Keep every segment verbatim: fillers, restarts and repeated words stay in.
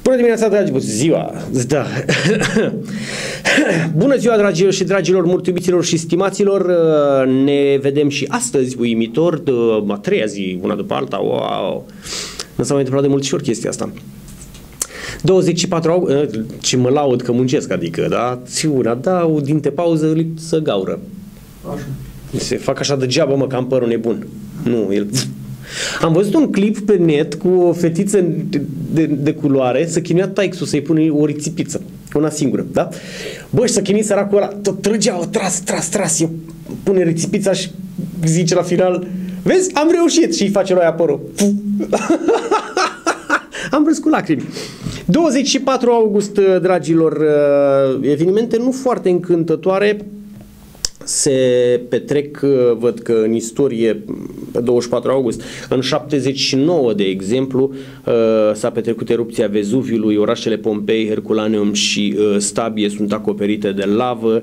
Bună dimineața, dragi, ziua, da. Bună ziua, dragilor și dragilor, mulțumiților și stimaților. Ne vedem și astăzi, uimitor, a treia zi, una după alta. Wow. Nu s-a mai întâmplat de mulți chestia asta. douăzeci și patru august, ce mă laud că muncesc, adică, da? Țiuna, dau, dinte pauză, lipsă gaură. Așa. Se fac așa degeaba, mă, că am părul nebun. Nu, el... Am văzut un clip pe net cu o fetiță de, de, de culoare, să chinuia taică-sul să-i pune o rițipiță, una singură, da? Bă, și să chinui săracul ăla, tot trăgea, o tras, tras, tras, eu pune rițipița și zice la final, vezi, am reușit, și îi face lui aia părul. Am râs cu lacrimi. douăzeci și patru august, dragilor, evenimente nu foarte încântătoare se petrec, văd că în istorie, pe douăzeci și patru august, în șaptezeci și nouă, de exemplu, s-a petrecut erupția Vezuviului, orașele Pompei, Herculaneum și Stabie sunt acoperite de lavă.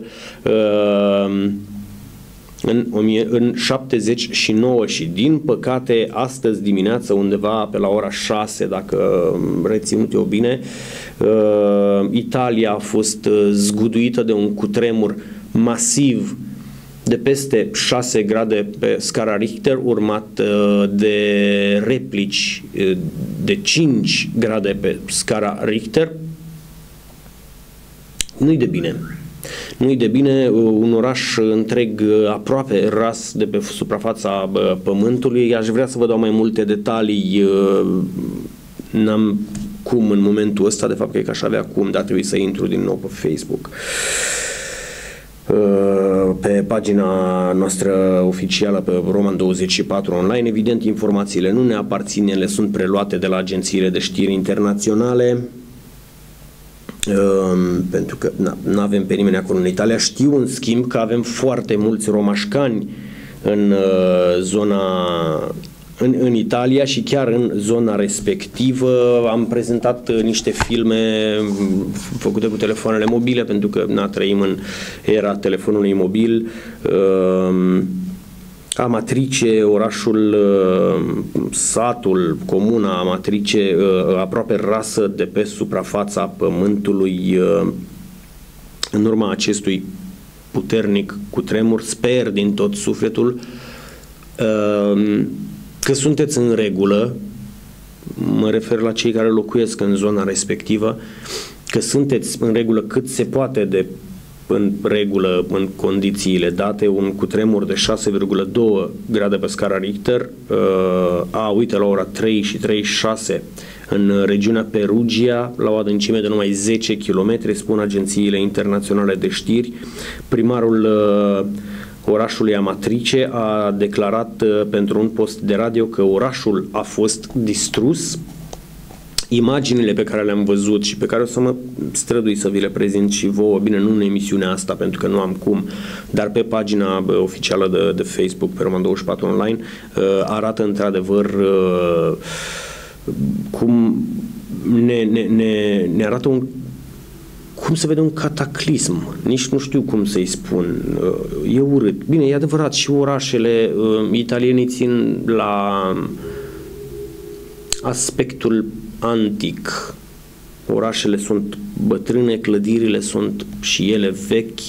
În, în șaptezeci și nouă și, din păcate, astăzi dimineață, undeva pe la ora șase, dacă reținut eu bine, Italia a fost zguduită de un cutremur masiv de peste șase grade pe scara Richter, urmat de replici de cinci grade pe scara Richter. Nu-i de bine. Nu-i de bine, un oraș întreg aproape ras de pe suprafața pământului. Aș vrea să vă dau mai multe detalii, n-am cum în momentul ăsta, de fapt cred că aș avea cum, dar trebuie să intru din nou pe Facebook. Pe pagina noastră oficială, pe Roman douăzeci și patru online, evident informațiile nu ne aparțin, ele sunt preluate de la agențiile de știri internaționale. Uh, pentru că nu avem pe nimeni acolo în Italia. Știu în schimb că avem foarte mulți romașcani în uh, zona în, în Italia și chiar în zona respectivă. Am prezentat uh, niște filme făcute cu telefoanele mobile, pentru că na, trăim în era telefonului mobil. uh, Amatrice, orașul, satul, comuna Amatrice, aproape rasă de pe suprafața pământului în urma acestui puternic cutremur. Sper din tot sufletul că sunteți în regulă, mă refer la cei care locuiesc în zona respectivă, că sunteți în regulă cât se poate de în regulă în condițiile date. Un cutremur de șase virgulă doi grade pe scara Richter, a, uite, la ora trei și treizeci și șase în regiunea Perugia, la o adâncime de numai zece kilometri, spun agențiile internaționale de știri. Primarul orașului Amatrice a declarat pentru un post de radio că orașul a fost distrus. Imaginile pe care le-am văzut și pe care o să mă strădui să vi le prezint și vouă, bine, nu în emisiunea asta pentru că nu am cum, dar pe pagina oficială de, de Facebook, pe Roman douăzeci și patru online, arată într-adevăr cum ne, ne, ne, ne arată un, cum se vede un cataclism, nici nu știu cum să-i spun, e urât. Bine, e adevărat, și orașele, italienii țin la aspectul antic. Orașele sunt bătrâne, clădirile sunt și ele vechi.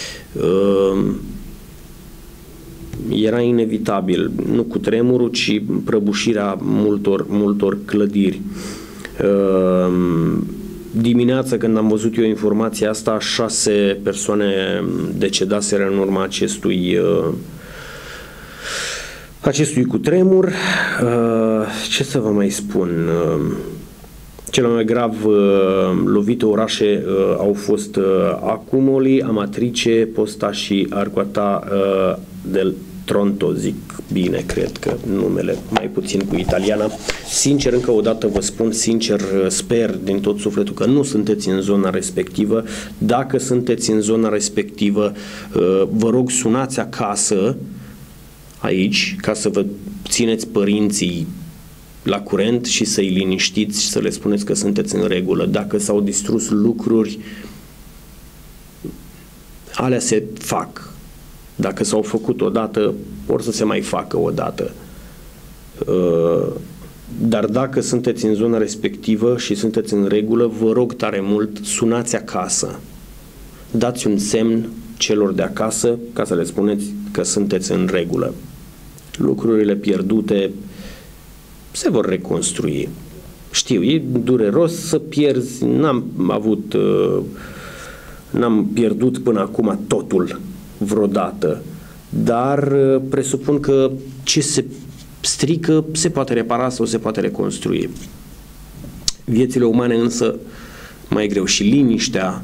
Era inevitabil, nu cutremurul, ci prăbușirea multor, multor clădiri. Dimineața, când am văzut eu informația asta, șase persoane decedaseră în urma acestui acestui cutremur. Ce să vă mai spun? Cele mai grav lovite orașe au fost Accumoli, Amatrice, Posta și Arquata del Tronto, zic bine, cred că numele mai puțin cu italiana. Sincer, încă o dată vă spun, sincer, sper din tot sufletul că nu sunteți în zona respectivă. Dacă sunteți în zona respectivă, vă rog, sunați acasă, aici, ca să vă țineți părinții la curent și să-i liniștiți și să le spuneți că sunteți în regulă. Dacă s-au distrus lucruri, alea se fac. Dacă s-au făcut odată, or să se mai facă odată. Dar dacă sunteți în zona respectivă și sunteți în regulă, vă rog tare mult, sunați acasă. Dați un semn celor de acasă ca să le spuneți că sunteți în regulă. Lucrurile pierdute se vor reconstrui. Știu, e dureros să pierzi, n-am avut, n-am pierdut până acum totul vreodată, dar presupun că ce se strică se poate repara sau se poate reconstrui. Viețile umane însă mai greu și liniștea,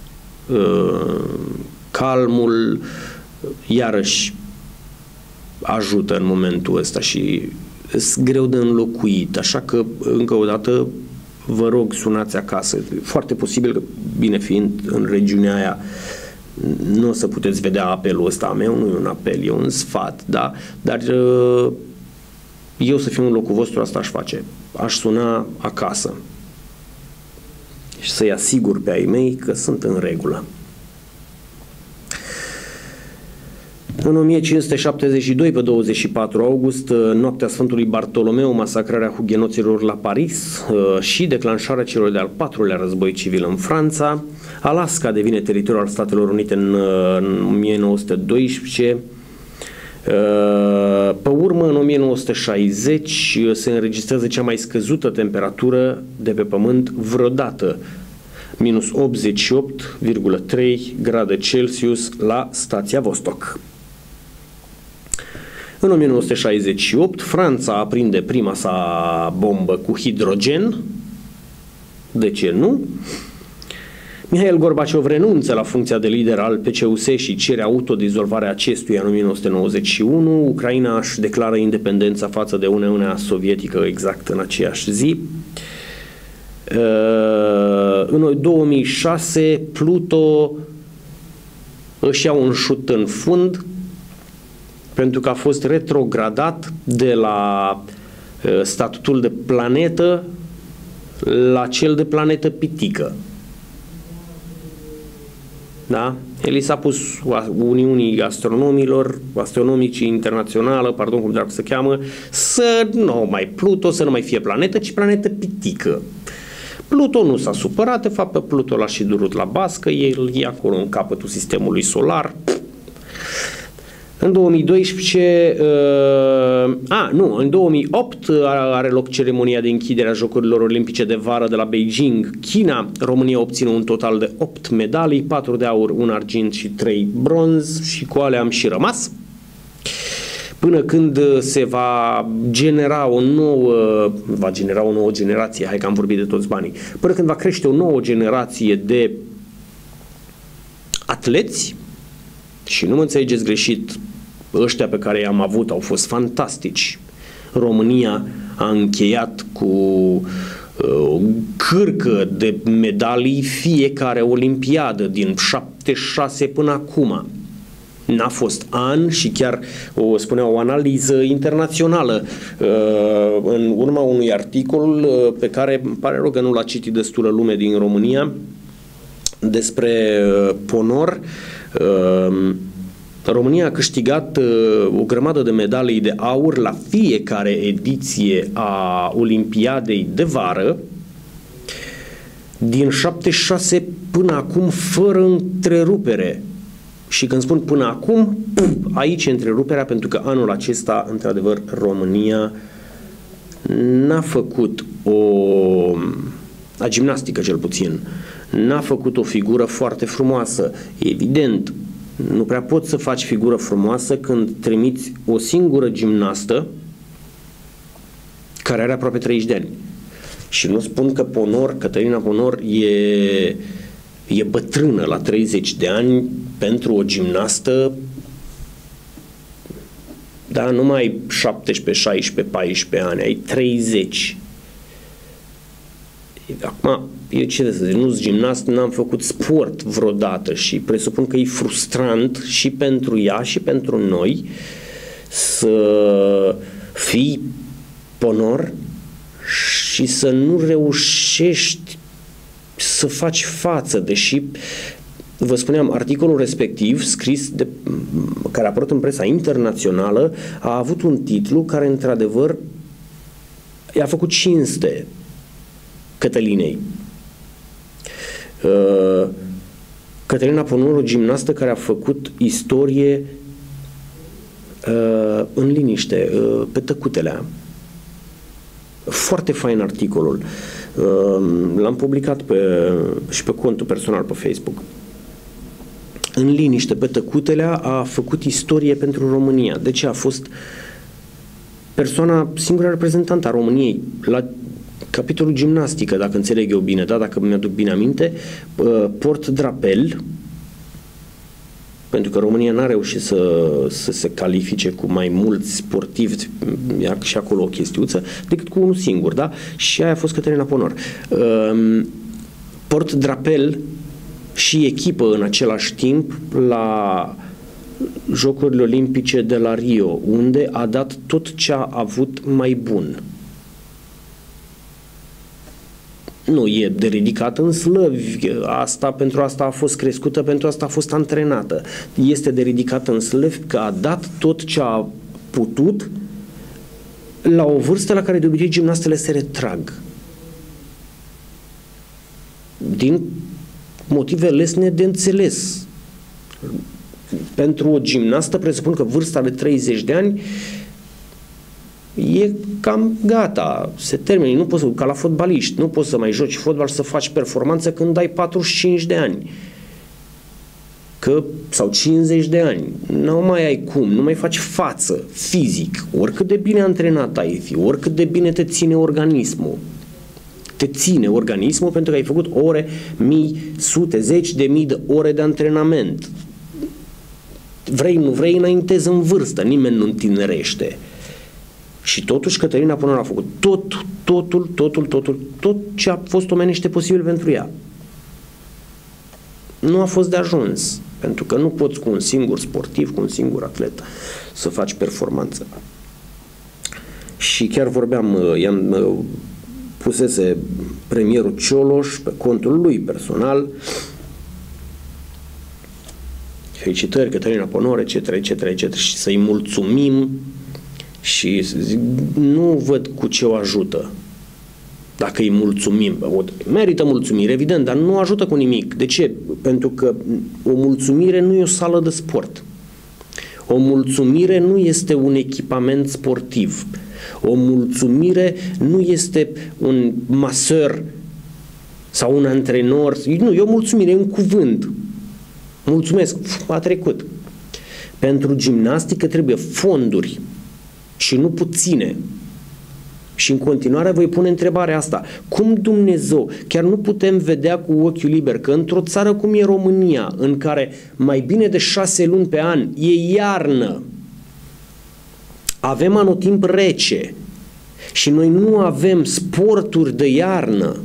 calmul, iarăși ajută în momentul ăsta și e greu de înlocuit, așa că încă o dată vă rog, sunați acasă. Foarte posibil că, bine fiind în regiunea aia, nu o să puteți vedea apelul ăsta meu, nu e un apel, e un sfat, da? Dar eu să fiu în locul vostru, asta aș face. Aș suna acasă și să-i asigur pe ai mei că sunt în regulă. În o mie cinci sute șaptezeci și doi, pe douăzeci și patru august, noaptea Sfântului Bartolomeu, masacrarea hugenoților la Paris și declanșarea celor de-al patrulea război civil în Franța, Alaska devine teritoriul al Statelor Unite în, în o mie nouă sute doisprezece. Pe urmă, în o mie nouă sute șaizeci, se înregistrează cea mai scăzută temperatură de pe Pământ vreodată, minus optzeci și opt virgulă trei grade Celsius la stația Vostok. În o mie nouă sute șaizeci și opt, Franța aprinde prima sa bombă cu hidrogen. De ce nu? Mihail Gorbaciov renunță la funcția de lider al P C U S și cere autodizolvarea acestuia în o mie nouă sute nouăzeci și unu. Ucraina își declară independența față de Uniunea Sovietică exact în aceeași zi. În două mii șase, Pluto își ia un șut în fund pentru că a fost retrogradat de la statutul de planetă la cel de planetă pitică. Da? El i s-a pus Uniunii Astronomilor, Astronomicii Internațională, pardon, cum dracu se cheamă, să nu mai Pluto, să nu mai fie planetă, ci planetă pitică. Pluto nu s-a supărat, de fapt pe Pluto l-a și durut la bască, el e acolo în capătul sistemului solar. În două mii doisprezece, uh, a, nu, în două mii opt are loc ceremonia de închidere a Jocurilor Olimpice de vară de la Beijing, China. România obține un total de opt medalii, patru de aur, un argint și trei bronz și cu alea am și rămas. Până când se va genera o nouă, va genera o nouă generație, hai că am vorbit de toți banii, până când va crește o nouă generație de atleți, și nu mă înțelegeți greșit, ăștia pe care i-am avut au fost fantastici. România a încheiat cu o cârcă de medalii fiecare olimpiadă din șaptezeci și șase până acum. N-a fost an și chiar o spunea o analiză internațională în urma unui articol pe care îmi pare rău că nu l-a citit destulă lume din România despre ponor. România a câștigat o grămadă de medalii de aur la fiecare ediție a Olimpiadei de vară din șaptezeci și șase până acum fără întrerupere. Și când spun până acum, aici e întreruperea, pentru că anul acesta, într-adevăr, România n-a făcut o, a gimnastică cel puțin, n-a făcut o figură foarte frumoasă. Evident, nu prea poți să faci figură frumoasă când trimiți o singură gimnastă care are aproape treizeci de ani. Și nu spun că Ponor, Cătălina Ponor e, e bătrână la treizeci de ani pentru o gimnastă, da, nu mai ai șaptesprezece, șaisprezece, paisprezece ani, ai treizeci. Acum, eu ce să zic, nu-s gimnast, n-am făcut sport vreodată și presupun că e frustrant și pentru ea și pentru noi să fii Ponor și să nu reușești să faci față, deși vă spuneam, articolul respectiv scris de, care a apărut în presa internațională a avut un titlu care într-adevăr i-a făcut cinste Cătălinei. Cătălina Ponoru, o gimnastă care a făcut istorie în liniște, pe tăcutelea. Foarte fain articolul. L-am publicat pe, și pe contul personal pe Facebook. În liniște, pe tăcutelea, a făcut istorie pentru România. De ce? A fost persoana, singura reprezentantă a României la capitolul gimnastică, dacă înțeleg eu bine, da? Dacă mi-aduc bine aminte, port drapel, pentru că România n-a reușit să, să se califice cu mai mulți sportivi, e și acolo o chestiuță, decât cu unul singur, da? Și aia a fost Cătălina Ponor. Port drapel și echipă în același timp la Jocurile Olimpice de la Rio, unde a dat tot ce a avut mai bun. Nu e de ridicat în slăvi, asta, pentru asta a fost crescută, pentru asta a fost antrenată. Este de ridicat în slăvi că a dat tot ce a putut la o vârstă la care de obicei gimnastele se retrag. Din motive lesne de înțeles. Pentru o gimnastă presupun că vârsta de treizeci de ani e cam gata, se termină, nu poți să, ca la fotbaliști, nu poți să mai joci fotbal să faci performanță când ai patruzeci și cinci de ani. Că, sau cincizeci de ani, nu mai ai cum, nu mai faci față fizic, oricât de bine antrenat ai fi, oricât de bine te ține organismul. Te ține organismul pentru că ai făcut ore, mii, sute, zeci de mii de ore de antrenament. Vrei, nu vrei, înaintezi în vârstă, nimeni nu întinerește. Și totuși Cătălina Ponor a făcut tot, totul, totul, totul, tot ce a fost omenește posibil pentru ea. Nu a fost de ajuns, pentru că nu poți cu un singur sportiv, cu un singur atlet să faci performanță. Și chiar vorbeam, i-am pusese premierul Cioloș pe contul lui personal. Felicitări, Cătălina Ponor, et cetera, et cetera, et cetera, și să-i mulțumim. Și zic, nu văd cu ce o ajută dacă îi mulțumim. Merită mulțumire, evident, dar nu ajută cu nimic. De ce? Pentru că o mulțumire nu e o sală de sport. O mulțumire nu este un echipament sportiv. O mulțumire nu este un maseur sau un antrenor. Nu, e o mulțumire, e un cuvânt. Mulțumesc, a trecut. Pentru gimnastică trebuie fonduri și nu puține. Și în continuare voi pune întrebarea asta. Cum Dumnezeu, chiar nu putem vedea cu ochiul liber că într-o țară cum e România, în care mai bine de șase luni pe an e iarnă, avem anotimp rece și noi nu avem sporturi de iarnă,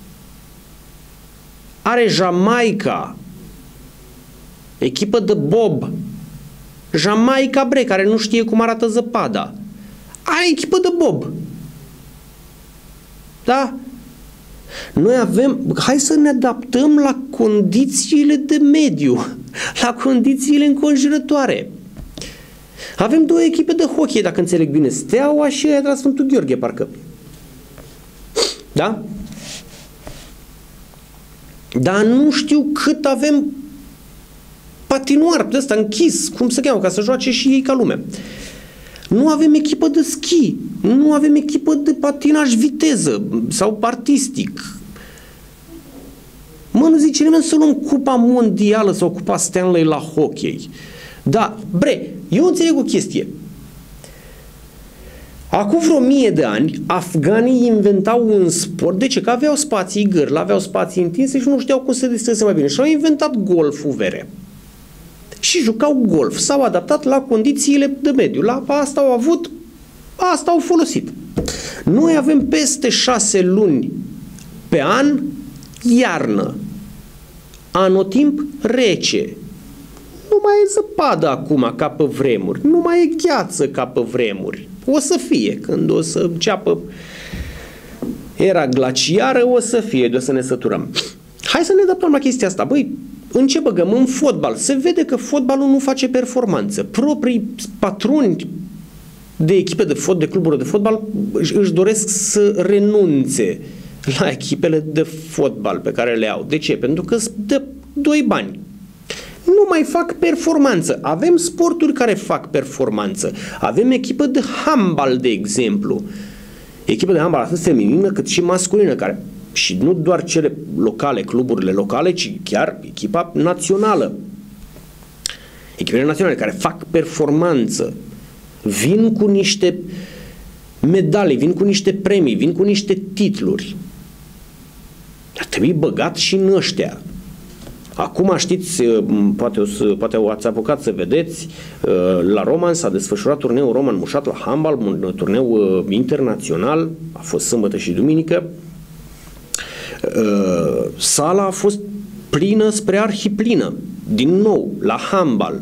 are Jamaica echipă de bob, Jamaica bre, care nu știe cum arată zăpada, are echipă de bob. Da? Noi avem, hai să ne adaptăm la condițiile de mediu, la condițiile înconjurătoare. Avem două echipe de hockey, dacă înțeleg bine, Steaua și aia de la Sfântul Gheorghe, parcă. Da? Dar nu știu cât avem patinoar de ăsta închis, cum se cheamă, ca să joace și ei ca lume. Nu avem echipă de schi, nu avem echipă de patinaj viteză sau artistic. Mă, nu zice nimeni să luăm cupa mondială sau cupa Stanley la hockey. Da, bre, eu înțeleg o chestie. Acum vreo mie de ani, afganii inventau un sport. De ce? Că aveau spații gârli, aveau spații întinse și nu știau cum să distreze mai bine. Și au inventat golful vere. Și jucau golf. S-au adaptat la condițiile de mediu. La asta au avut, asta au folosit. Noi avem peste șase luni pe an iarnă. Anotimp rece. Nu mai e zăpadă acum ca pe vremuri. Nu mai e gheață ca pe vremuri. O să fie. Când o să înceapă era glaciară, o să fie. De o să ne săturăm. Hai să ne adaptăm la chestia asta. Băi, în ce băgăm? În fotbal. Se vede că fotbalul nu face performanță. Proprii patroni de echipe de fotbal, de cluburi de fotbal își doresc să renunțe la echipele de fotbal pe care le au. De ce? Pentru că îți dă doi bani. Nu mai fac performanță. Avem sporturi care fac performanță. Avem echipă de handbal, de exemplu. Echipă de handbal atât feminină cât și masculină, care, și nu doar cele locale, cluburile locale, ci chiar echipa națională. Echipele naționale care fac performanță. Vin cu niște medalii, vin cu niște premii, vin cu niște titluri. Ar trebui băgat și în ăștia. Acum știți, poate, o să, poate ați apucat să vedeți, la Roman s-a desfășurat turneul Roman Mușat la handbal, un turneu internațional, a fost sâmbătă și duminică. Sala a fost plină spre arhiplină, din nou, la handbal.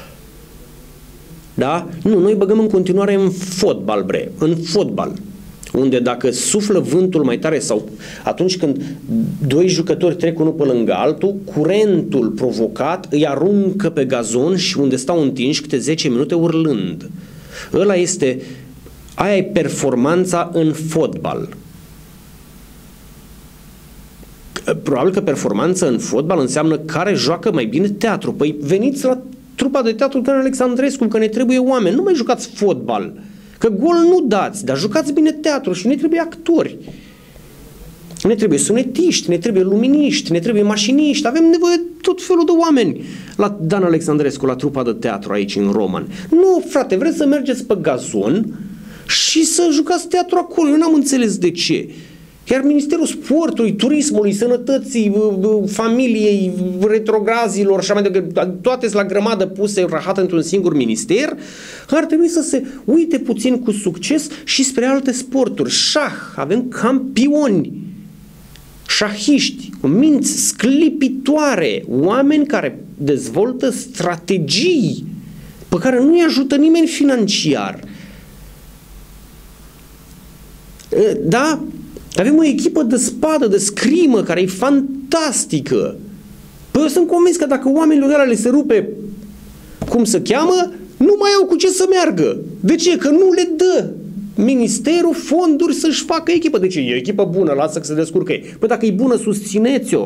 Da? Nu, noi băgăm în continuare în fotbal, bre, în fotbal. Unde dacă suflă vântul mai tare sau atunci când doi jucători trec unul pe lângă altul, curentul provocat îi aruncă pe gazon și unde stau întinși câte zece minute urlând. Ăla este, aia e performanța în fotbal. Probabil că performanța în fotbal înseamnă care joacă mai bine teatru. Păi veniți la trupa de teatru Dan Alexandrescu, că ne trebuie oameni, nu mai jucați fotbal. Că gol nu dați, dar jucați bine teatru și ne trebuie actori. Ne trebuie sunetiști, ne trebuie luminiști, ne trebuie mașiniști, avem nevoie de tot felul de oameni la Dan Alexandrescu, la trupa de teatru aici în Roman. Nu, frate, vreți să mergeți pe gazon și să jucați teatru acolo. Eu n-am înțeles de ce. Iar Ministerul Sportului, Turismului, Sănătății, Familiei, Retrograzilor și așa mai departe, toate sunt la grămadă puse, rahate într-un singur minister, ar trebui să se uite puțin cu succes și spre alte sporturi. Șah, avem campioni, șahiști, cu minți sclipitoare, oameni care dezvoltă strategii pe care nu-i ajută nimeni financiar. Da? Avem o echipă de spadă, de scrimă, care e fantastică. Păi eu sunt convins că dacă oamenilor ăla le se rupe, cum se cheamă, nu mai au cu ce să meargă. De ce? Că nu le dă ministerul fonduri să-și facă echipă. De ce? E o echipă bună, lasă că se descurcă ei. Păi dacă e bună, susțineți-o.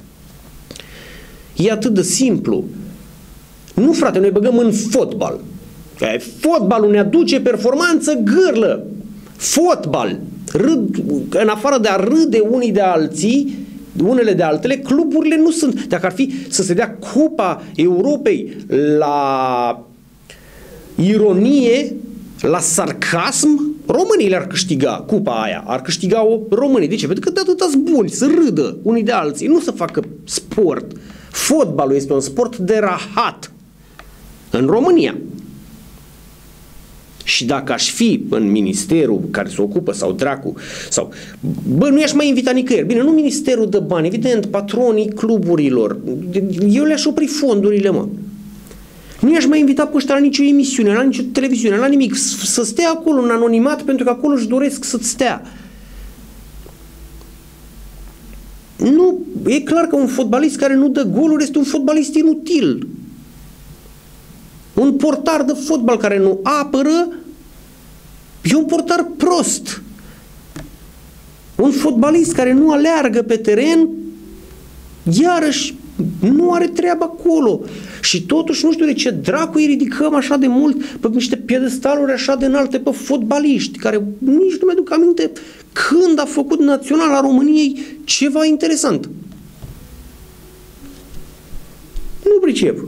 E atât de simplu. Nu, frate, noi băgăm în fotbal. Fotbalul ne aduce performanță gârlă. Fotbal. Râd, în afară de a râde unii de alții, unele de altele, cluburile nu sunt. Dacă ar fi să se dea Cupa Europei la ironie, la sarcasm, românii le-ar câștiga cupa aia, ar câștiga-o românii. De ce? Pentru că de atâta buni să râdă unii de alții, nu să facă sport. Fotbalul este un sport de rahat în România. Și dacă aș fi în ministerul care se ocupă sau dracu, sau, bă, nu i-aș mai invita nicăieri. Bine, nu ministerul de bani, evident, patronii cluburilor. Eu le-aș opri fondurile, mă. Nu i-aș mai invita pe ăștia la nicio emisiune, la nicio televiziune, la nimic. Să stea acolo în anonimat, pentru că acolo își doresc să stea. Nu, e clar că un fotbalist care nu dă goluri este un fotbalist inutil. Un portar de fotbal care nu apără e un portar prost. Un fotbalist care nu aleargă pe teren, iarăși nu are treabă acolo. Și totuși nu știu de ce dracu îi ridicăm așa de mult pe niște piedestaluri așa de înalte pe fotbaliști, care nici nu mi-aduc aminte când a făcut Naționala României ceva interesant. Nu pricep.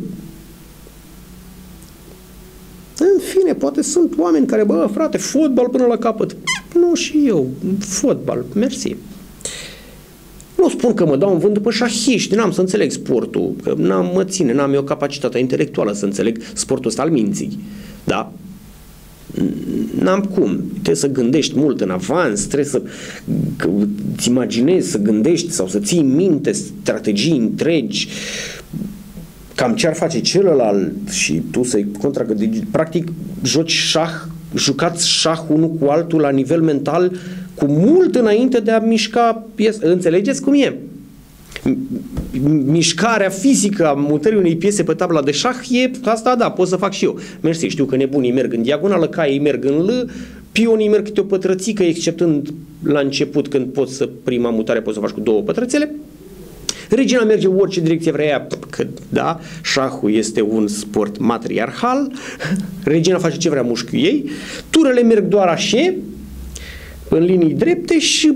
În fine, poate sunt oameni care, bă, frate, fotbal până la capăt. Nu, și eu, fotbal, mersi. Nu spun că mă dau în vânt după șahiști, n-am să înțeleg sportul, că n-am mă ține, n-am eu capacitatea intelectuală să înțeleg sportul ăsta al minții, da? N-am cum, trebuie să gândești mult în avans, trebuie să îți imaginezi, să gândești sau să ții minte strategii întregi, cam ce ar face celălalt și tu să-i contragădești. Practic, joci șah, jucați șah unul cu altul la nivel mental cu mult înainte de a mișca piesa. Înțelegeți cum e? mișcarea fizică a mutării unei piese pe tabla de șah e asta, da, pot să fac și eu. Mersi, știu că nebunii merg în diagonală, caii merg în L, pionii merg câte o pătrățică, exceptând la început când poți să prima mutare poți să faci cu două pătrățele. Regina merge orice direcție vrea ea, că da, șahul este un sport matriarhal, regina face ce vrea mușchiul ei, turele merg doar așa, în linii drepte și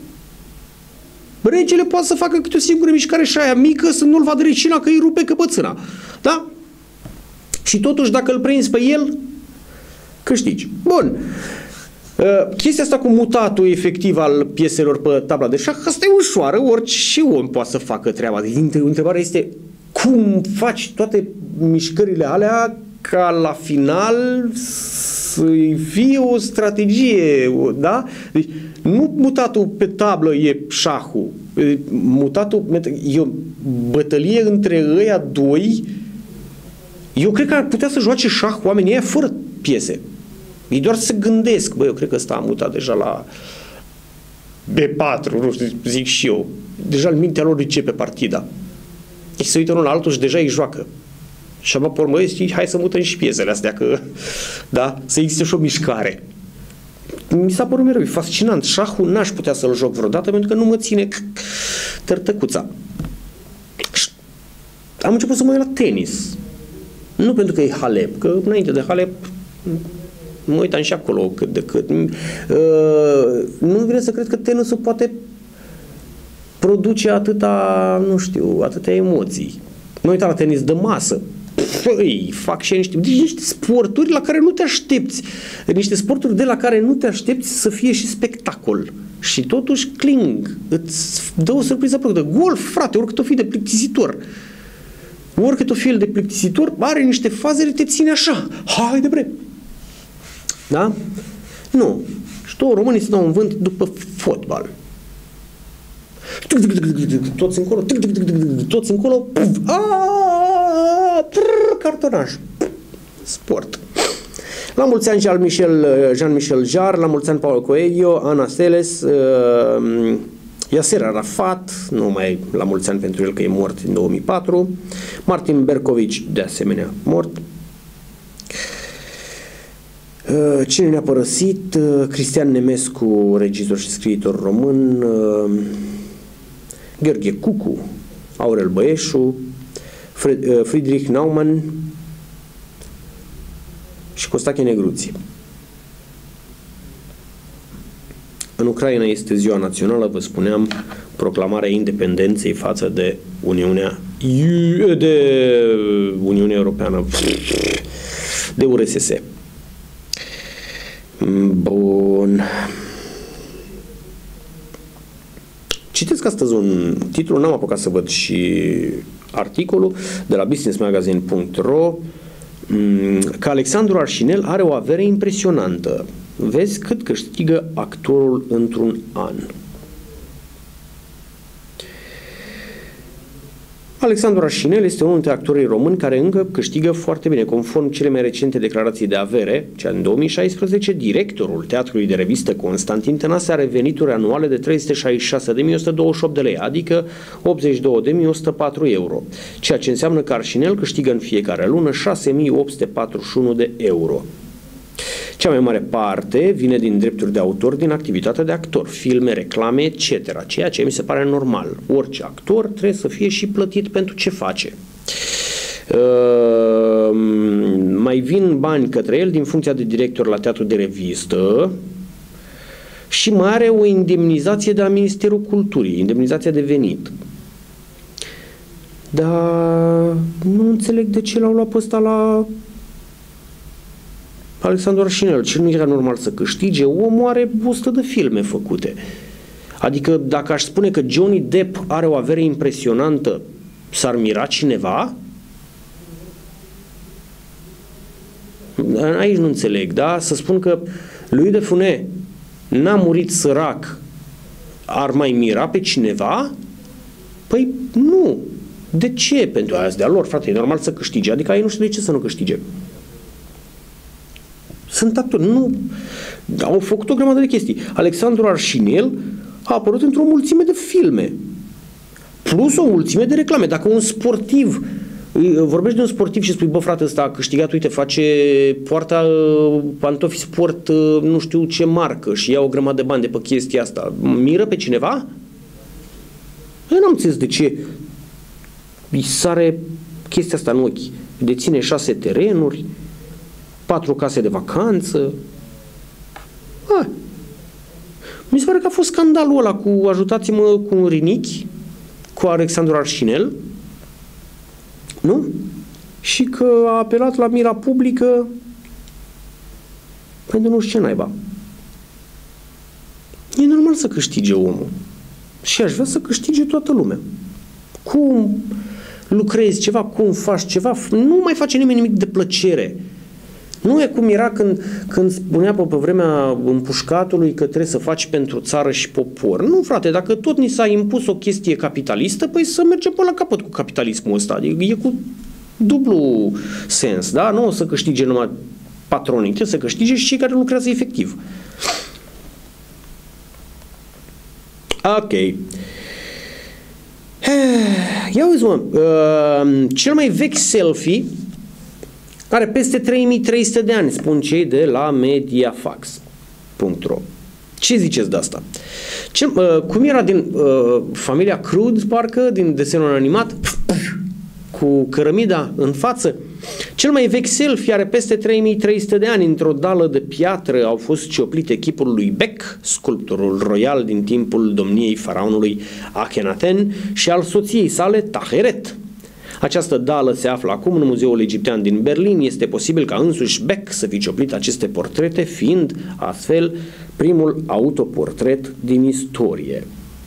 regele poate să facă câte o singură mișcare și aia mică să nu-l vadă regina că îi rupe căpățâna. Da? Și totuși dacă îl prinzi pe el, câștigi. Bun. Uh, chestia asta cu mutatul efectiv al pieselor pe tabla de șah, asta e ușoară, orice om poate să facă treaba. Întrebarea este cum faci toate mișcările alea ca la final să fie o strategie, da? Deci nu mutatul pe tablă e șahul, mutatul e o bătălie între ăia doi. Eu cred că ar putea să joace șah oamenii ăia fără piese. Ei doar să gândesc, bă, eu cred că ăsta a mutat deja la B patru, nu știu, zic și eu. Deja în mintea lor începe partida. Și se uită unul la altul și deja îi joacă. Și apoi, pe urmă, hai să mutăm și piesele astea, că, da, să existe și o mișcare. Mi s-a părut mereu, e fascinant. Șahul n-aș putea să-l joc vreodată pentru că nu mă ține tărtăcuța. Am început să mă uit la tenis. Nu pentru că e Halep, că înainte de Halep mă uitam și acolo cât de cât. Uh, nu vine să cred că tenisul poate produce atâta, nu știu, atâtea emoții. Mă uitam la tenis de masă. Păi, fac și niște, deci niște sporturi la care nu te aștepți. Niște sporturi de la care nu te aștepți să fie și spectacol. Și totuși cling. Îți dă o surpriză plăcută. Golf, frate, oricât o fi de plictisitor. Oricât o fi el de plictisitor, are niște faze de te ține așa. Haide bre! Da? Nu. Și tot românii se dau un vânt după fotbal. Toți încolo, toți încolo, cartonaj. Sport. La mulți ani Jean-Michel Jarre, la mulți ani Paulo Coelho, Ana Seles, uh, Yasser Arafat, nu mai la mulți ani pentru el că e mort în două mii patru, Martin Bercovici, de asemenea, mort. Uh, cine ne-a părăsit? Uh, Cristian Nemescu, regizor și scriitor român, uh, Gheorghe Cucu, Aurel Băieșu, Fred, uh, Friedrich Naumann și Costache Negruții. În Ucraina este ziua națională, vă spuneam, proclamarea independenței față de Uniunea de Uniunea Europeană, de U R S S. Bun. Citesc astăzi un titlu, n-am apucat să văd și articolul, de la business magazine punct ro, că Alexandru Arșinel are o avere impresionantă. Vezi cât câștigă actorul într-un an. Alexandru Arșinel este unul dintre actorii români care încă câștigă foarte bine. Conform cele mai recente declarații de avere, cea în două mii șaisprezece, directorul Teatrului de Revistă Constantin Tănase are venituri anuale de trei sute șaizeci și șase de mii o sută douăzeci și opt de lei, adică optzeci și două de mii o sută patru euro, ceea ce înseamnă că Arșinel câștigă în fiecare lună șase mii opt sute patruzeci și unu de euro. Cea mai mare parte vine din drepturi de autor din activitatea de actor, filme, reclame, et cetera, ceea ce mi se pare normal. Orice actor trebuie să fie și plătit pentru ce face. Uh, mai vin bani către el din funcția de director la Teatru de Revistă și mai are o indemnizație de la Ministerul Culturii, indemnizația de venit. Dar nu înțeleg de ce l-au luat pe ăsta la Alexandru Arșinel. Ce nu era normal să câștige? Omul are o sută de filme făcute. Adică dacă aș spune că Johnny Depp are o avere impresionantă, s-ar mira cineva? Aici nu înțeleg, da? Să spun că lui de Funè n-a murit sărac, ar mai mira pe cineva? Păi nu. De ce? Pentru aia de-a lor, frate, e normal să câștige. Adică ei nu știu de ce să nu câștige. Sunt actori, nu, au făcut o grămadă de chestii. Alexandru Arșinel a apărut într-o mulțime de filme. plus o mulțime de reclame. Dacă un sportiv, vorbești de un sportiv și spui, bă frate, ăsta a câștigat, uite, face poarta pantofi sport, nu știu ce marcă și ia o grămadă de bani de pe chestia asta, miră pe cineva? Eu n-am înțeles de ce îi sare chestia asta în ochi. Deține șase terenuri, patru case de vacanță. Ah. Mi se pare că a fost scandalul ăla cu ajutați-mă cu un rinichi, cu Alexandru Arșinel, nu? Și că a apelat la mira publică pentru nu știu ce naiba. E normal să câștige omul. Și aș vrea să câștige toată lumea. Cum lucrezi ceva, cum faci ceva, nu mai face nimeni nimic de plăcere. Nu e cum era când, când spunea pe, pe vremea împușcatului că trebuie să faci pentru țară și popor. Nu, frate, dacă tot ni s-a impus o chestie capitalistă, păi să mergem până la capăt cu capitalismul ăsta. Adică e cu dublu sens, da? Nu o să câștige numai patronii, trebuie să câștige și cei care lucrează efectiv. Ok. Ia uzi, mă, uh, cel mai vechi selfie are peste trei mii trei sute de ani, spun cei de la mediafax punct ro. Ce ziceți de asta? Ce, uh, cum era din uh, familia Crude, parcă, din desenul animat, cu cărămida în față? Cel mai vechi selfie are peste trei mii trei sute de ani. Într-o dală de piatră au fost cioplite chipul lui Bec, sculptorul royal din timpul domniei faraonului Akhenaten, și al soției sale Taheret. Această dală se află acum în Muzeul Egiptean din Berlin. Este posibil ca însuși Bec să fi cioplit aceste portrete, fiind astfel primul autoportret din istorie.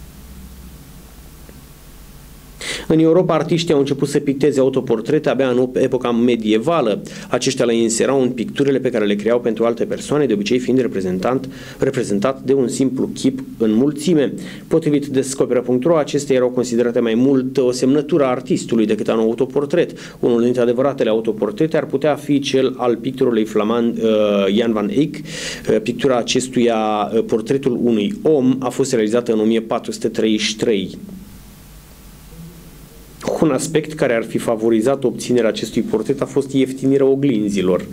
În Europa, artiștii au început să picteze autoportrete abia în epoca medievală. Aceștia le inserau în picturile pe care le creau pentru alte persoane, de obicei fiind reprezentant, reprezentat de un simplu chip în mulțime. Potrivit Descoperă punct ro, acestea erau considerate mai mult o semnătură a artistului decât un autoportret. Unul dintre adevăratele autoportrete ar putea fi cel al pictorului flamand uh, Jan van Eyck. Uh, pictura acestuia, uh, portretul unui om, a fost realizată în o mie patru sute treizeci și trei. Un aspect care ar fi favorizat obținerea acestui portret a fost ieftinirea oglinzilor.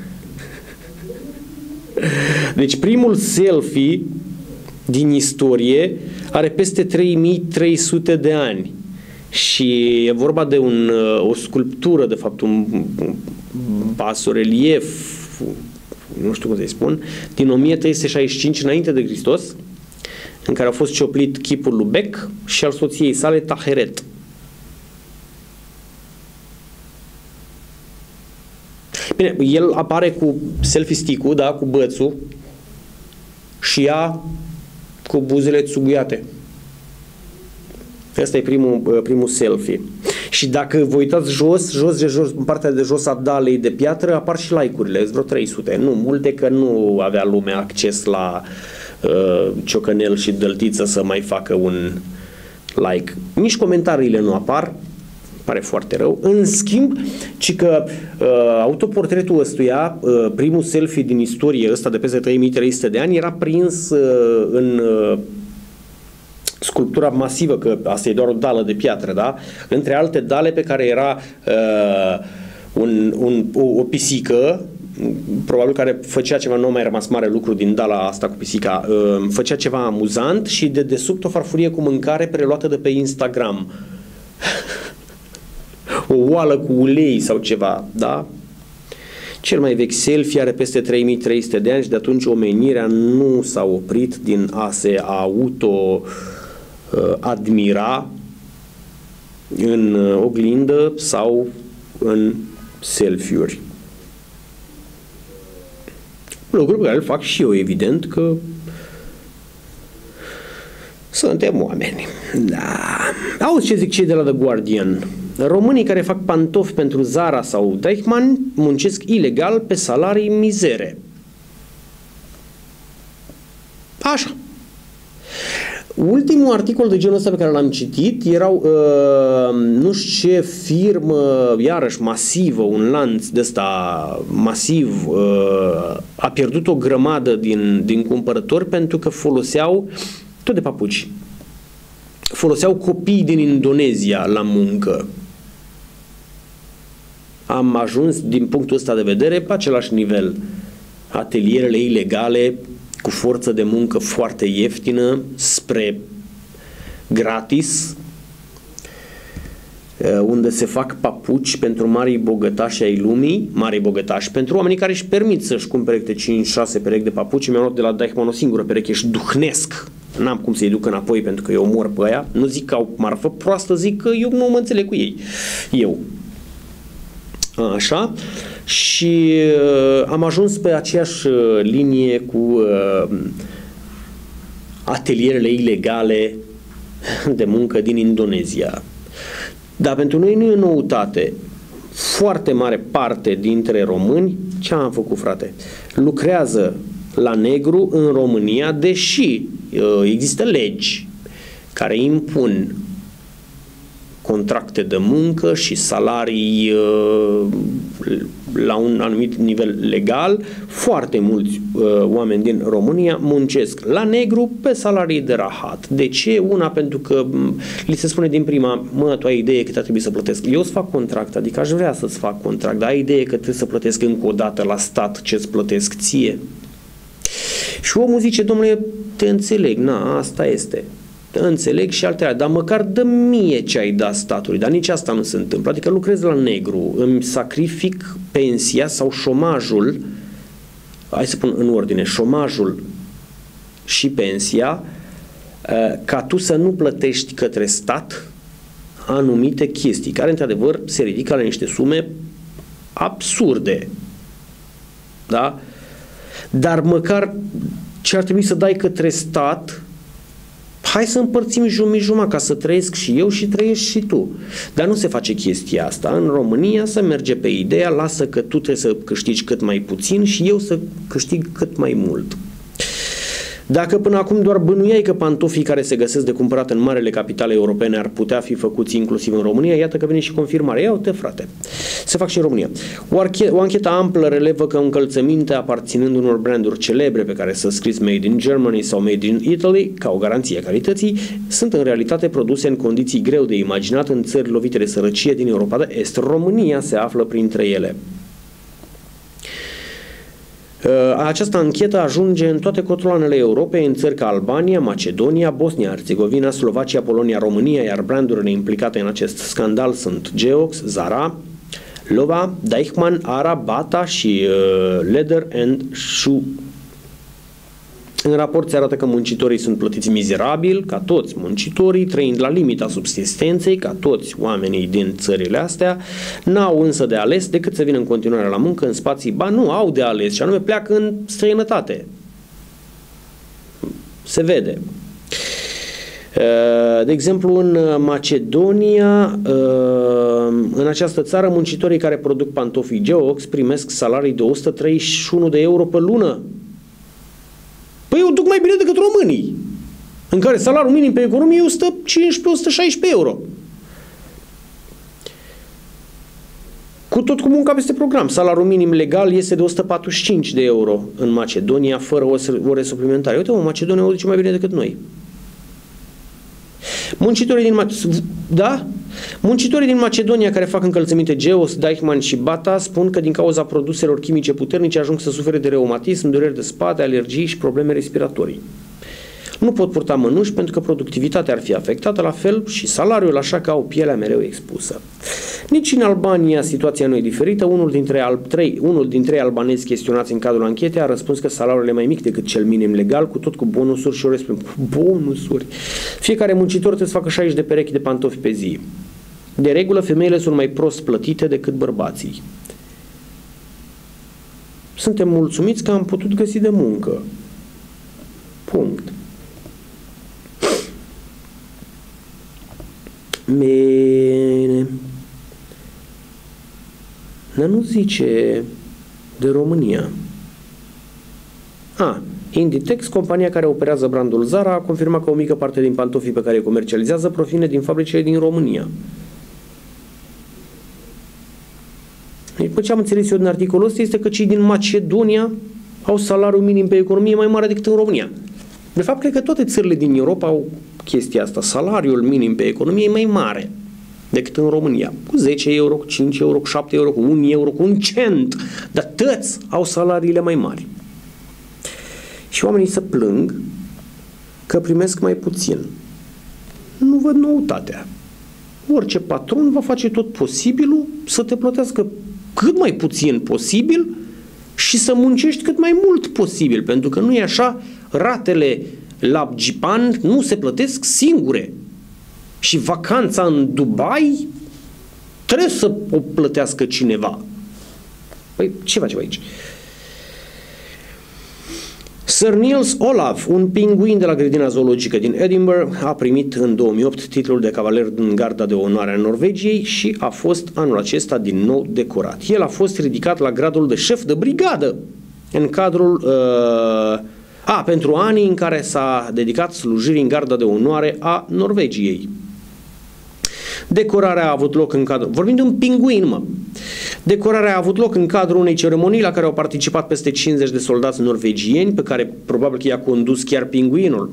Deci primul selfie din istorie are peste trei mii trei sute de ani și e vorba de un, o sculptură, de fapt un basorelief, nu știu cum să-i spun, din o mie trei sute șaizeci și cinci înainte de Hristos, în care a fost cioplit chipul lui Bec și al soției sale Taheret. Bine, el apare cu selfie stick-ul, da, cu bățul, și ea cu buzele țuguiate. Ăsta e primul, primul selfie. Și dacă vă uitați jos, jos de jos, în partea de jos a dalei de piatră, apar și like-urile, vreo trei sute. Nu, multe, că nu avea lumea acces la uh, ciocănel și dăltiță să mai facă un like. Nici comentariile nu apar. Pare foarte rău. În schimb, ci că uh, autoportretul ăstuia, uh, primul selfie din istorie ăsta de peste trei mii trei sute de ani, era prins uh, în uh, sculptura masivă, că asta e doar o dală de piatră, da? Între alte dale pe care era uh, un, un, o, o pisică, probabil care făcea ceva, nu mai rămas mare lucru din dala asta cu pisica, uh, făcea ceva amuzant și de desubt o farfurie cu mâncare preluată de pe Instagram. O oală cu ulei sau ceva, da? Cel mai vechi selfie are peste trei mii trei sute de ani și de atunci omenirea nu s-a oprit din a se auto-admira în oglindă sau în selfie-uri. Lucru pe care îl fac și eu, evident, că suntem oameni. Da. Auzi ce zic cei de la The Guardian. Românii care fac pantofi pentru Zara sau Deichmann muncesc ilegal pe salarii mizere. Așa. Ultimul articol de genul ăsta pe care l-am citit erau, uh, nu știu ce firmă, iarăși masivă, un lanț de ăsta masiv, uh, a pierdut o grămadă din, din cumpărători pentru că foloseau tot de papuci. foloseau copii din Indonezia la muncă. Am ajuns, din punctul ăsta de vedere, pe același nivel. Atelierele ilegale cu forță de muncă foarte ieftină spre gratis, unde se fac papuci pentru marii bogătași ai lumii, marii bogătași, pentru oamenii care își permit să-și cumpere câte cinci șase perechi de papuci. Mi-am luat de la Deichmann o singură pereche și duhnesc. N-am cum să-i duc înapoi pentru că eu omor pe aia. Nu zic că au marfă proastă, zic că eu nu mă înțeleg cu ei. Eu. Așa. Și uh, am ajuns pe aceeași linie cu uh, atelierele ilegale de muncă din Indonezia. Dar pentru noi nu e noutate. Foarte mare parte dintre români, ce am făcut, frate? Lucrează la negru în România, deși uh, există legi care impun contracte de muncă și salarii uh, la un anumit nivel legal. Foarte mulți uh, oameni din România muncesc la negru pe salarii de rahat. De ce? Una, pentru că li se spune din prima, mă, tu ai idee că trebuie să plătesc. Eu îți fac contract, adică aș vrea să-ți fac contract, dar ai idee că trebuie să plătesc încă o dată la stat ce-ți plătesc ție. Și omul zice, domnule, te înțeleg, na, asta este. Înțeleg și altele, dar măcar dă mie ce ai dat statului, dar nici asta nu se întâmplă. Adică lucrez la negru, îmi sacrific pensia sau șomajul, hai să pun în ordine, șomajul și pensia, ca tu să nu plătești către stat anumite chestii, care într-adevăr se ridică la niște sume absurde. Da? Dar măcar ce ar trebui să dai către stat, hai să împărțim jumătate ca să trăiesc și eu și trăiești și tu. Dar nu se face chestia asta. În România se merge pe ideea, lasă că tu trebuie să câștigi cât mai puțin și eu să câștig cât mai mult. Dacă până acum doar bănuiai că pantofii care se găsesc de cumpărat în marele capitale europene ar putea fi făcuți inclusiv în România, iată că vine și confirmarea. Ia uite, frate, se fac și în România. O, arche- o anchetă amplă relevă că încălțăminte aparținând unor branduri celebre pe care să scris Made in Germany sau Made in Italy, ca o garanție a calității, sunt în realitate produse în condiții greu de imaginat în țări lovite de sărăcie din Europa de Est. România se află printre ele. Această anchetă ajunge în toate cotloanele Europei, în țări ca Albania, Macedonia, Bosnia, Herțegovina, Slovacia, Polonia, România, iar brandurile implicate în acest scandal sunt Geox, Zara, Lova, Deichmann, Ara, Bata și uh, Leather and Shoe. În raport se arată că muncitorii sunt plătiți mizerabil, ca toți muncitorii, trăind la limita subsistenței, ca toți oamenii din țările astea, n-au însă de ales decât să vină în continuare la muncă în spații, ba nu, au de ales și anume pleacă în străinătate. Se vede. De exemplu, în Macedonia, în această țară, muncitorii care produc pantofii Geox primesc salarii de o sută treizeci și unu de euro pe lună. Păi eu duc mai bine decât românii, în care salariul minim pe economie e o sută cincisprezece - o sută șaisprezece euro. Cu tot cu munca peste program. Salariul minim legal este de o sută patruzeci și cinci de euro în Macedonia, fără ore suplimentare. Uite, mă, Macedonia o duce mai bine decât noi. Muncitorii din, Mac- da? Muncitorii din Macedonia care fac încălțăminte Geox, Deichmann și Bata spun că din cauza produselor chimice puternice ajung să sufere de reumatism, dureri de spate, alergii și probleme respiratorii. Nu pot purta mănuși pentru că productivitatea ar fi afectată, la fel și salariul, așa că au pielea mereu expusă. Nici în Albania situația nu e diferită. Unul dintre, al, trei, unul dintre trei albanezi chestionați în cadrul anchetei a răspuns că salariul e mai mic decât cel minim legal, cu tot cu bonusuri și o răspund. Bonusuri! Fiecare muncitor trebuie să facă șaizeci de perechi de pantofi pe zi. De regulă, femeile sunt mai prost plătite decât bărbații. Suntem mulțumiți că am putut găsi de muncă. Punct. Bine. Dar nu zice de România. A, Inditex, compania care operează brandul Zara, a confirmat că o mică parte din pantofii pe care îi comercializează provine din fabricile din România. După ce am înțeles eu din articolul ăsta este că cei din Macedonia au salariul minim pe economie mai mare decât în România. De fapt, cred că toate țările din Europa au chestia asta. Salariul minim pe economie e mai mare decât în România. Cu zece euro, cu cinci euro, cu șapte euro, cu un euro, cu un cent. Dar toți au salariile mai mari. Și oamenii se plâng că primesc mai puțin. Nu văd noutatea. Orice patron va face tot posibilul să te plătească cât mai puțin posibil și să muncești cât mai mult posibil, pentru că nu e așa, ratele la Japan nu se plătesc singure și vacanța în Dubai trebuie să o plătească cineva. Păi ce facem aici? Sir Niels Olav, un pinguin de la grădina zoologică din Edinburgh, a primit în două mii opt titlul de cavaler din Garda de Onoare a Norvegiei și a fost anul acesta din nou decorat. El a fost ridicat la gradul de șef de brigadă în cadrul uh, a, pentru anii în care s-a dedicat slujirii în Garda de Onoare a Norvegiei. Decorarea a avut loc în cadrul... Vorbim de un pinguin, mă. Decorarea a avut loc în cadrul unei ceremonii la care au participat peste cincizeci de soldați norvegieni, pe care probabil că i-a condus chiar pinguinul.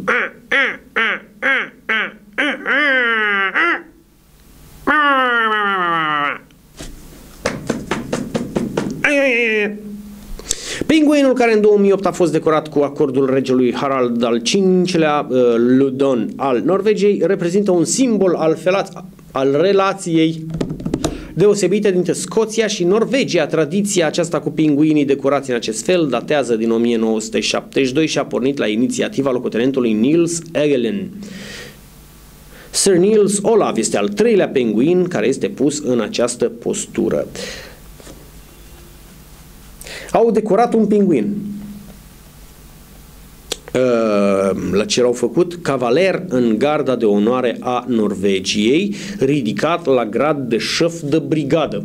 Pinguinul, care în două mii opt a fost decorat cu acordul regelui Harald al cincilea, uh, Ludon al Norvegiei, reprezintă un simbol al, felaț- al relației deosebite dintre Scoția și Norvegia. Tradiția aceasta cu pinguinii decorați în acest fel datează din o mie nouă sute șaptezeci și doi și a pornit la inițiativa locotenentului Niels Egelen. Sir Niels Olav este al treilea pinguin care este pus în această postură. Au decorat un pinguin. La ce l-au făcut? Cavaler în Garda de Onoare a Norvegiei, ridicat la grad de șef de brigadă.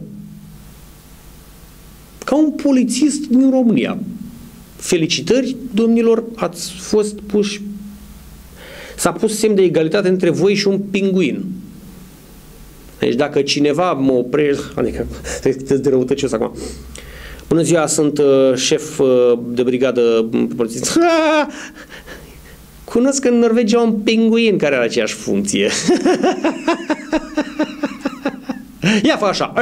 Ca un polițist din România. Felicitări, domnilor, ați fost puși. S-a pus semn de egalitate între voi și un pinguin. Deci dacă cineva mă oprește, adică te-ți de răutăcios acum. Bună ziua, sunt uh, șef uh, de brigadă polițist. Cunosc în Norvegia un pinguin care are aceeași funcție. Ia fă așa.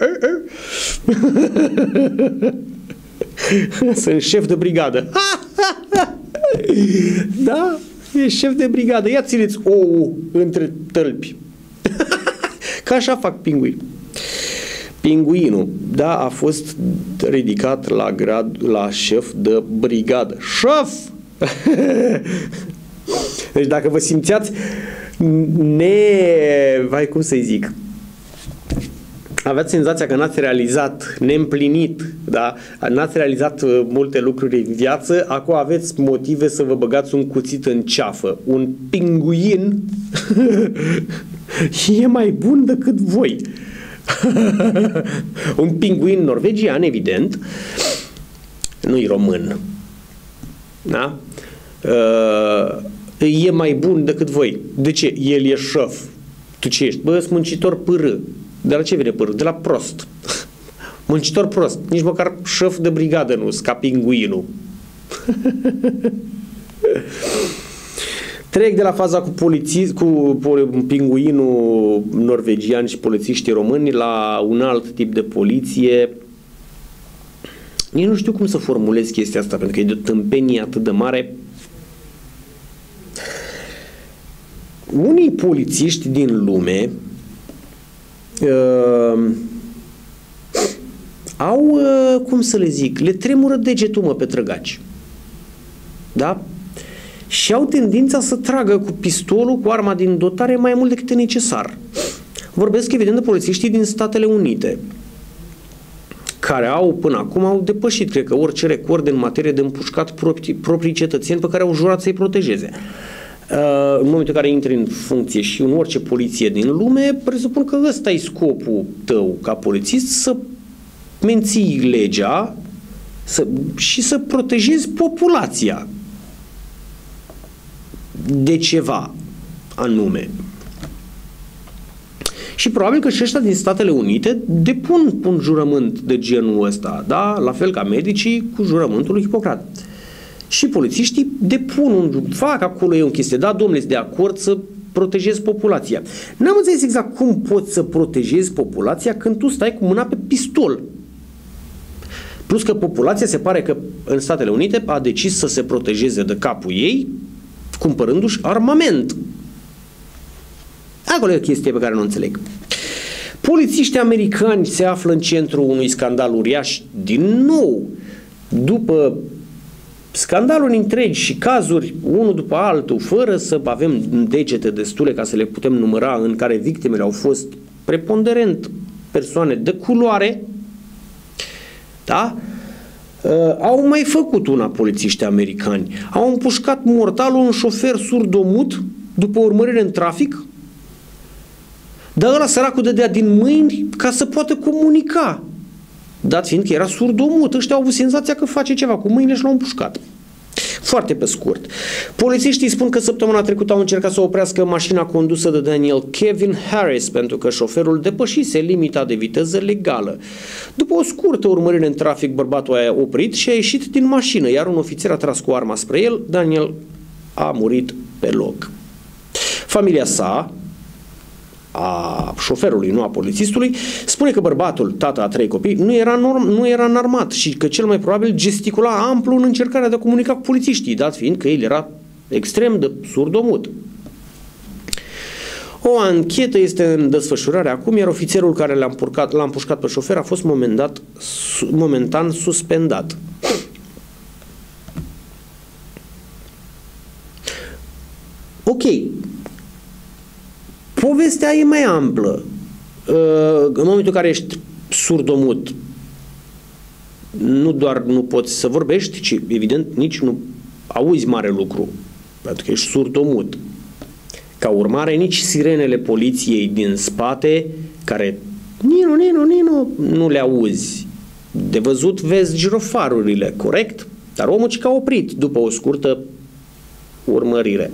Sunt șef de brigadă. Da, e șef de brigadă. Ia țineți ou între tălpi. Că așa fac pinguini. Pinguinul, da, a fost ridicat la grad, la șef de brigadă. Șef! Deci dacă vă simțeați ne... vai, cum să-i zic? Aveați senzația că n-ați realizat, neîmplinit, da? N-ați realizat multe lucruri în viață, acum aveți motive să vă băgați un cuțit în ceafă. Un pinguin e mai bun decât voi. Un pinguin norvegian, evident, nu-i român, da? Uh, e mai bun decât voi. De ce? El e șef. Tu ce ești? Bă, sunt muncitor pârâ. De la ce vine pârâ? De la prost. Muncitor prost. Nici măcar șef de brigadă nu, ca pinguinul. Trec de la faza cu, poliții, cu pinguinul norvegian și polițiștii români la un alt tip de poliție. Nici nu știu cum să formulez chestia asta, pentru că e de o tâmpenie atât de mare. Unii polițiști din lume uh, au, uh, cum să le zic, le tremură degetul, mă, pe trăgaci. Da? Și au tendința să tragă cu pistolul, cu arma din dotare, mai mult decât e necesar. Vorbesc, evident, de polițiștii din Statele Unite, care au, până acum, au depășit, cred că, orice record în materie de împușcat proprii, proprii cetățeni pe care au jurat să-i protejeze. Uh, în momentul în care intri în funcție și în orice poliție din lume, presupun că ăsta e scopul tău ca polițist, să menții legea să, și să protejezi populația de ceva anume. Și probabil că și ăștia din Statele Unite depun un jurământ de genul ăsta, da? La fel ca medicii cu jurământul lui Hipocrat. Și polițiștii depun un, fac acolo e o chestie, da, domnule, de acord să protejezi populația. N-am înțeles exact cum poți să protejezi populația când tu stai cu mâna pe pistol. Plus că populația se pare că în Statele Unite a decis să se protejeze de capul ei cumpărându-și armament. Acolo e o chestie pe care nu înțeleg. Polițiștii americani se află în centrul unui scandal uriaș din nou. După scandaluri întregi și cazuri, unul după altul, fără să avem degete destule ca să le putem număra, în care victimele au fost preponderent persoane de culoare, da? Uh, au mai făcut una polițiștii americani. Au împușcat mortal un șofer surdomut după urmărire în trafic, dar ăla săracul dădea din mâini ca să poată comunica. Dat fiind că era surdomut, ăștia au avut senzația că face ceva cu mâinile și l-au împușcat. Foarte pe scurt. Polițiștii spun că săptămâna trecută au încercat să oprească mașina condusă de Daniel Kevin Harris pentru că șoferul depășise limita de viteză legală. După o scurtă urmărire în trafic, bărbatul a oprit și a ieșit din mașină, iar un ofițer a tras cu arma spre el. Daniel a murit pe loc. Familia sa, a șoferului, nu a polițistului, spune că bărbatul, tata a trei copii, nu era, norm, nu era înarmat și că cel mai probabil gesticula amplu în încercarea de a comunica cu polițiștii, dat fiind că el era extrem de surdomut. O anchetă este în desfășurare acum, iar ofițerul care l-a împușcat, l-a împușcat pe șofer a fost momentat, momentan suspendat. Ok. Povestea e mai amplă. În momentul în care ești surdomut, nu doar nu poți să vorbești, ci evident nici nu auzi mare lucru, pentru că ești surdomut. Ca urmare, nici sirenele poliției din spate, care nino, nino, nino, nu le auzi. De văzut vezi girofarurile, corect? Dar omul ce a oprit după o scurtă urmărire.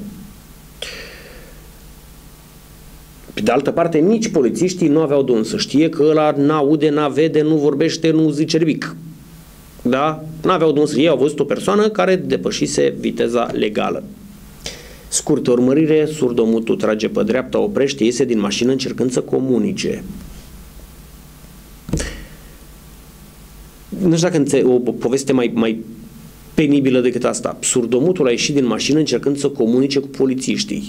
Pe de altă parte, nici polițiștii nu aveau de unde să știe că ăla n-aude, n-vede, nu vorbește, nu zice nimic. Da? N-aveau de unde să știe. Ei au văzut o persoană care depășise viteza legală. Scurtă urmărire, surdomutul trage pe dreapta, oprește, iese din mașină încercând să comunice. Nu știu dacă o poveste mai, mai penibilă decât asta. Surdomutul a ieșit din mașină încercând să comunice cu polițiștii.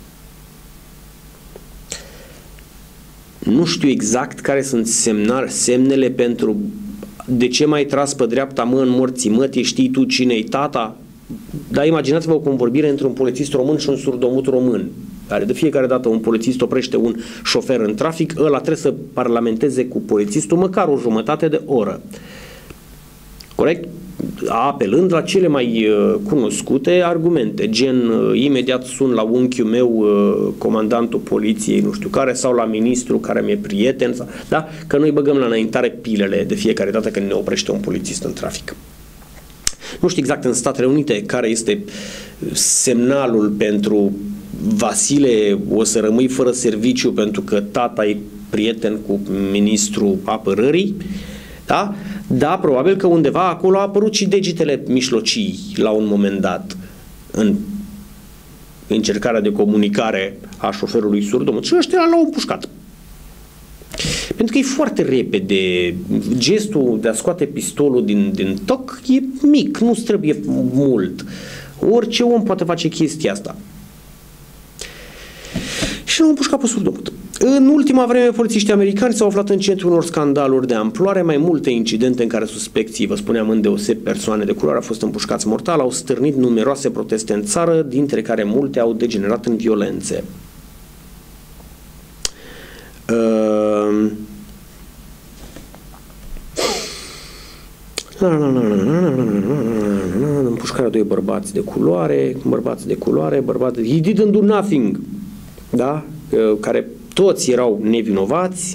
Nu știu exact care sunt semnal, semnele pentru de ce m-ai tras pe dreapta, mă, în morții mătii, știi tu cine-i tata? Dar imaginați-vă o convorbire între un polițist român și un surdomut român, care de fiecare dată un polițist oprește un șofer în trafic, ăla trebuie să parlamenteze cu polițistul măcar o jumătate de oră. Corect? Apelând la cele mai uh, cunoscute argumente, gen uh, imediat sun la unchiul meu, uh, comandantul poliției, nu știu care, sau la ministru care mi-e prieten, sau, da? Că noi băgăm la înaintare pilele de fiecare dată când ne oprește un polițist în trafic. Nu știu exact în Statele Unite care este semnalul pentru Vasile, o să rămâi fără serviciu pentru că tata e prieten cu ministrul apărării, da? Da, probabil că undeva acolo au apărut și degetele mișlocii la un moment dat în încercarea de comunicare a șoferului surdomut și ăștia l-au împușcat. Pentru că e foarte repede, gestul de a scoate pistolul din, din toc e mic, nu-ți trebuie mult. Orice om poate face chestia asta. Și l-au împușcat pe surdomut. În ultima vreme, polițiștii americani s-au aflat în centrul unor scandaluri de amploare, mai multe incidente în care suspecții, vă spuneam îndeoseb persoane de culoare, au fost împușcați mortal, au stârnit numeroase proteste în țară, dintre care multe au degenerat în violențe. Uh... Împușcarea doi bărbați de culoare, bărbați de culoare, bărbați de... He didn't do nothing, da? Care toți erau nevinovați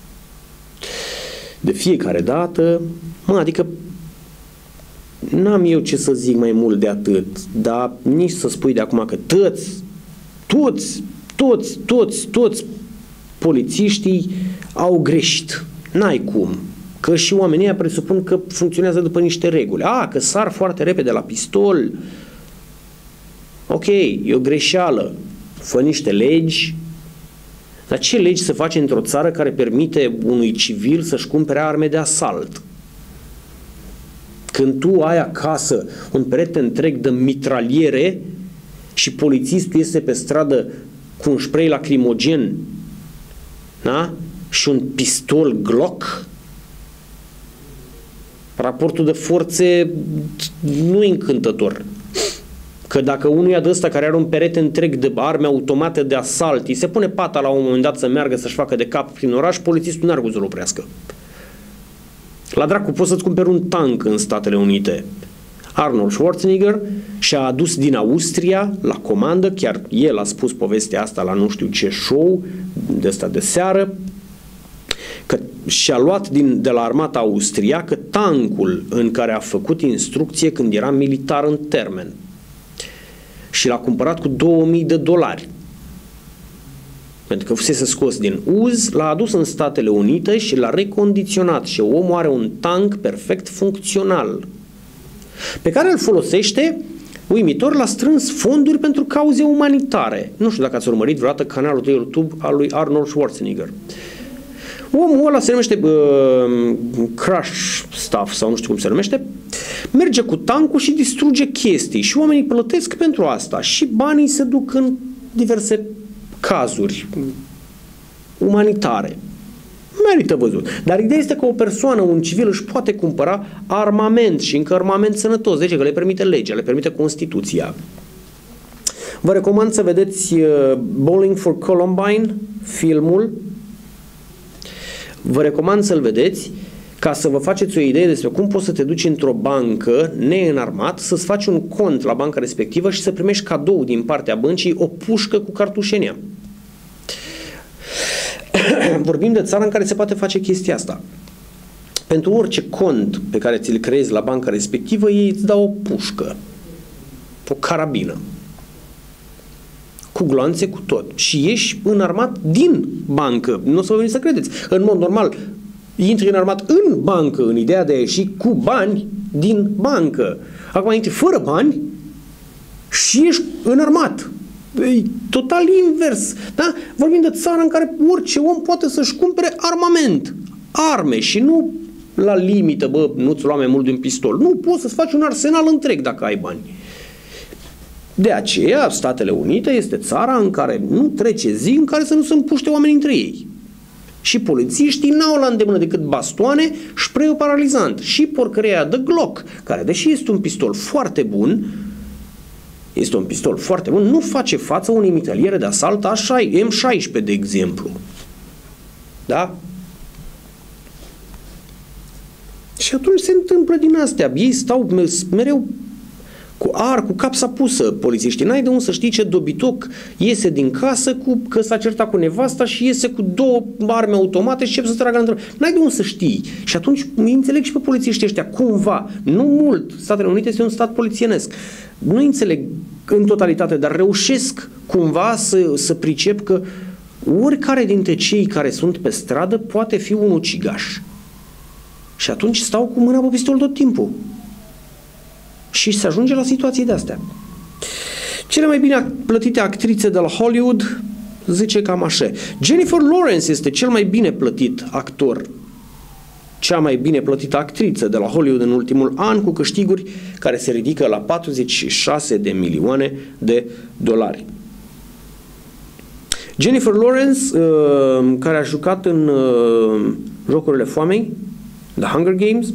de fiecare dată, mă, adică n-am eu ce să zic mai mult de atât, dar nici să spui de acum că toți, toți, toți, toți, toți polițiștii au greșit. N-ai cum. Că și oamenii ăia presupun că funcționează după niște reguli. A, că sar foarte repede la pistol. Ok, e o greșeală. Fă niște legi. Dar ce legi se face într-o țară care permite unui civil să-și cumpere arme de asalt? Când tu ai acasă un perete întreg de mitraliere și polițistul este pe stradă cu un spray lacrimogen, da? Și un pistol Glock, raportul de forțe nu e încântător. Că dacă unuia de ăsta care are un perete întreg de arme automate de asalt, îi se pune pata la un moment dat să meargă să-și facă de cap prin oraș, polițistul n-ar cum să-l oprească. La dracu, poți să-ți cumperi un tank în Statele Unite. Arnold Schwarzenegger și-a adus din Austria la comandă, chiar el a spus povestea asta la nu știu ce show de ăsta de seară, că și-a luat din, de la armata austriacă tancul în care a făcut instrucție când era militar în termen. Și l-a cumpărat cu două mii de dolari. Pentru că fusese scos din uz, l-a adus în Statele Unite și l-a recondiționat și omul are un tank perfect funcțional pe care îl folosește, uimitor, l-a strâns fonduri pentru cauze umanitare. Nu știu dacă ați urmărit vreodată canalul de YouTube al lui Arnold Schwarzenegger. Omul ăla se numește uh, Crash Stuff sau nu știu cum se numește, merge cu tancul și distruge chestii și oamenii plătesc pentru asta și banii se duc în diverse cazuri umanitare. Merită văzut. Dar ideea este că o persoană, un civil, își poate cumpăra armament și încă armament sănătos. Deci că le permite legea, le permite Constituția. Vă recomand să vedeți uh, Bowling for Columbine, filmul. Vă recomand să-l vedeți ca să vă faceți o idee despre cum poți să te duci într-o bancă neînarmat, să-ți faci un cont la banca respectivă și să primești cadou din partea băncii o pușcă cu cartușe în ea. Vorbim de țara în care se poate face chestia asta. Pentru orice cont pe care ți-l creezi la banca respectivă, ei îți dau o pușcă, o carabină, cu gloanțe, cu tot. Și ieși înarmat din bancă. Nu o să vă veniți să credeți. În mod normal, intri înarmat în bancă, în ideea de a ieși cu bani din bancă. Acum intri fără bani și ești înarmat. E total invers. Da? Vorbim de țara în care orice om poate să-și cumpere armament, arme și nu la limită, bă, nu-ți lua mai mult de un pistol. Nu, poți să-ți faci un arsenal întreg dacă ai bani. De aceea, Statele Unite este țara în care nu trece zi în care să nu se împuște oameni între ei. Și polițiștii n-au la îndemână decât bastoane, spray paralizant și porcăria de Glock, care, deși este un pistol foarte bun, este un pistol foarte bun, nu face față unei mitraliere de asalt așa, M șaisprezece, de exemplu. Da? Și atunci se întâmplă din astea. Ei stau mereu cu ar, cu capsa pusă, polițiștii. N-ai de unde să știi ce dobitoc iese din casă cu, că s-a certat cu nevasta și iese cu două arme automate și încep să tragă într-o. N-ai de unde să știi. Și atunci îi înțeleg și pe polițiștii ăștia. Cumva, nu mult, Statele Unite este un stat polițienesc. Nu înțeleg în totalitate, dar reușesc cumva să, să pricep că oricare dintre cei care sunt pe stradă poate fi un ucigaș. Și atunci stau cu mâna pe pistol tot timpul. Și se ajunge la situații de-astea. Cele mai bine plătite actrițe de la Hollywood zice cam așa. Jennifer Lawrence este cel mai bine plătit actor, cea mai bine plătită actriță de la Hollywood în ultimul an, cu câștiguri care se ridică la patruzeci și șase de milioane de dolari. Jennifer Lawrence, uh, care a jucat în uh, Jocurile Foamei, The Hunger Games,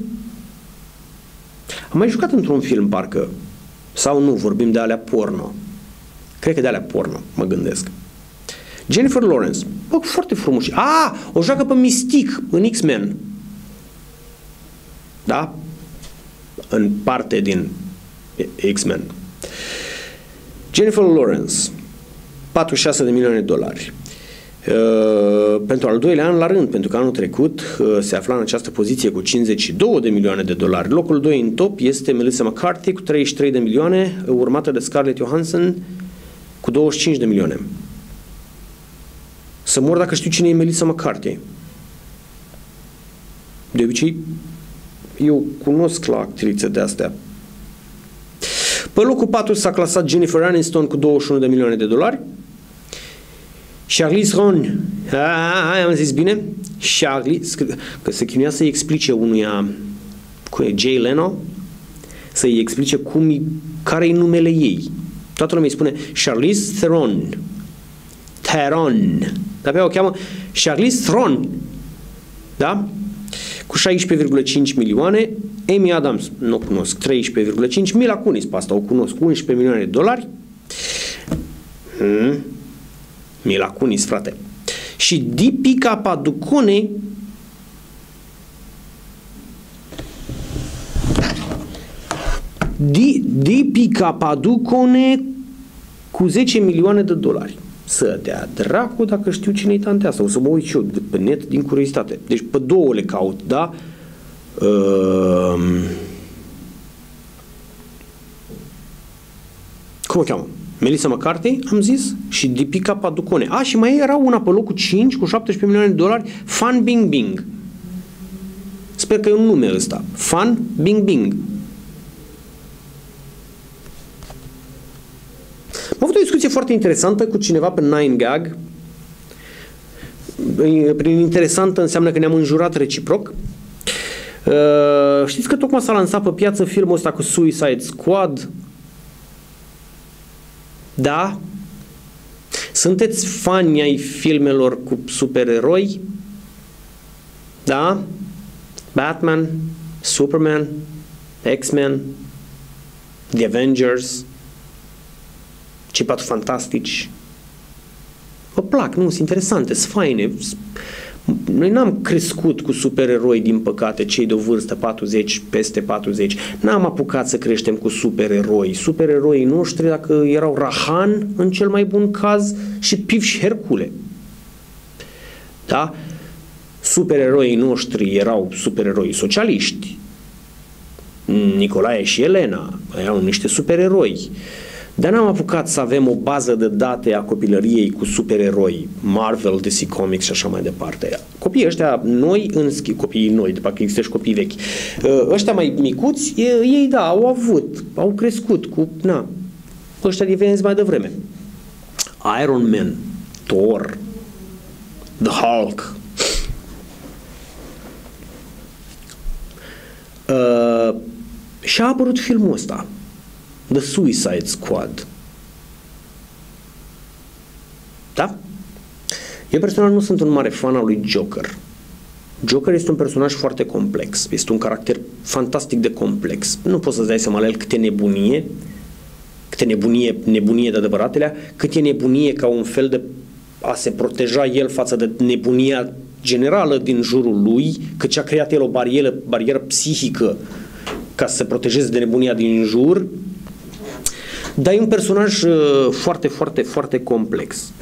a mai jucat într-un film, parcă, sau nu, vorbim de alea porno. Cred că de alea porno, mă gândesc. Jennifer Lawrence, bă, foarte frumos. A, o joacă pe Mystique în X-Men. Da? În parte din X-Men. Jennifer Lawrence, patruzeci și șase de milioane de dolari. Uh, pentru al doilea an la rând, pentru că anul trecut uh, se afla în această poziție cu cincizeci și două de milioane de dolari. Locul doi în top este Melissa McCarthy cu treizeci și trei de milioane, urmată de Scarlett Johansson cu douăzeci și cinci de milioane. Să mor dacă știu cine e Melissa McCarthy. De obicei, eu cunosc la actrițe de astea. Pe locul patru s-a clasat Jennifer Aniston cu douăzeci și unu de milioane de dolari. Charlize Theron. Aia am zis bine? Charlize, că se chinuia să-i explice unuia, cu Jay Leno, să-i explice cum, care-i numele ei. Toată lumea îi spune Charlize Theron. Theron. Dar pe o cheamă Charlize Theron. Da? Cu șaisprezece virgulă cinci milioane. Amy Adams, nu o cunosc, treisprezece virgulă cinci. Mila Kunis, pe asta o cunosc, unsprezece milioane de dolari. Hmm. Mila Kunis, frate. Și Deepika Padukone Deepika Padukone cu zece milioane de dolari. Să dea dracu dacă știu cine-i tantea asta. O să mă uit și eu pe net din curiozitate. Deci pe două le caut, da? Uh... Cum o cheamă? Melissa McCarthy, am zis, și Deepika Padukone. A, și mai era una pe locul cinci cu șaptesprezece milioane de dolari, Fan Bingbing. Sper că e un nume ăsta. Fan Bingbing. Am avut o discuție foarte interesantă cu cineva pe nine gag. Prin interesantă înseamnă că ne-am înjurat reciproc. Uh, știți că tocmai s-a lansat pe piață filmul ăsta cu Suicide Squad? Da? Sunteți fani ai filmelor cu supereroi? Da? Batman, Superman, X-Men, The Avengers, Cei Patru Fantastici. Vă plac, nu? Sunt interesante, sunt faine. Noi n-am crescut cu supereroi, din păcate, cei de o vârstă patruzeci, peste patruzeci. N-am apucat să creștem cu supereroi. Supereroii noștri, dacă erau Rahan, în cel mai bun caz, și Pif și Hercule. Da? Supereroii noștri erau supereroi socialiști. Nicolae și Elena erau niște supereroi. Dar n-am apucat să avem o bază de date a copilăriei cu supereroi, Marvel, D C Comics și așa mai departe. Copiii ăștia noi, în schimb, copiii noi, după că există și copii vechi, ăștia mai micuți, ei da, au avut, au crescut cu, na, ăștia diferenți mai devreme. Iron Man, Thor, The Hulk. Uh, și a apărut filmul ăsta, The Suicide Squad. Da? Eu personal nu sunt un mare fan al lui Joker. Joker este un personaj foarte complex. Este un caracter fantastic de complex. Nu poți să-ți dai seama la el câte nebunie, câte nebunie, nebunie de adevăratele, cât e nebunie ca un fel de a se proteja el față de nebunia generală din jurul lui, cât ce a creat el o barieră, barieră psihică ca să se protejeze de nebunia din jur. Dar e un personaj uh, foarte, foarte, foarte complex.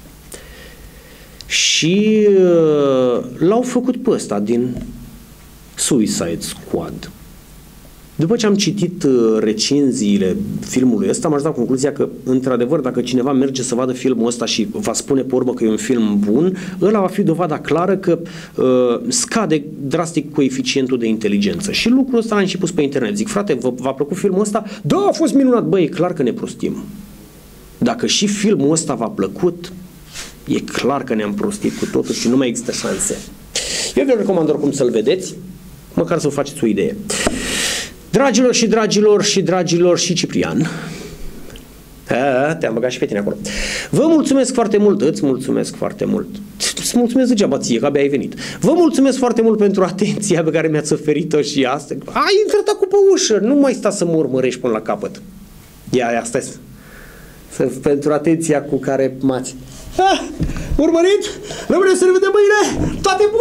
Și uh, l-au făcut pe ăsta din Suicide Squad. După ce am citit uh, recenziile filmului ăsta, m-aș da concluzia că, într-adevăr, dacă cineva merge să vadă filmul ăsta și va spune pe urmă că e un film bun, ăla va fi dovada clară că uh, scade drastic coeficientul de inteligență. Și lucrul ăsta l-am și pus pe internet. Zic, frate, v-a plăcut filmul ăsta? Da, a fost minunat. Băi, e clar că ne prostim. Dacă și filmul ăsta v-a plăcut, e clar că ne-am prostit cu totul și nu mai există șanse. Eu vă recomand oricum să-l vedeți, măcar să vă faceți o idee. Dragilor și dragilor și dragilor și Ciprian. A, te-am băgat și pe tine acolo. Vă mulțumesc foarte mult, îți mulțumesc foarte mult. Îți mulțumesc degeaba ție, că abia ai venit. Vă mulțumesc foarte mult pentru atenția pe care mi-ați oferit-o și astăzi. Ai intrat acum pe ușă, nu mai sta să mă urmărești până la capăt. Ia, ia, stai. Pentru atenția cu care m-ați ah, urmărit. Rămâne să ne vedem mâine. Toate bune!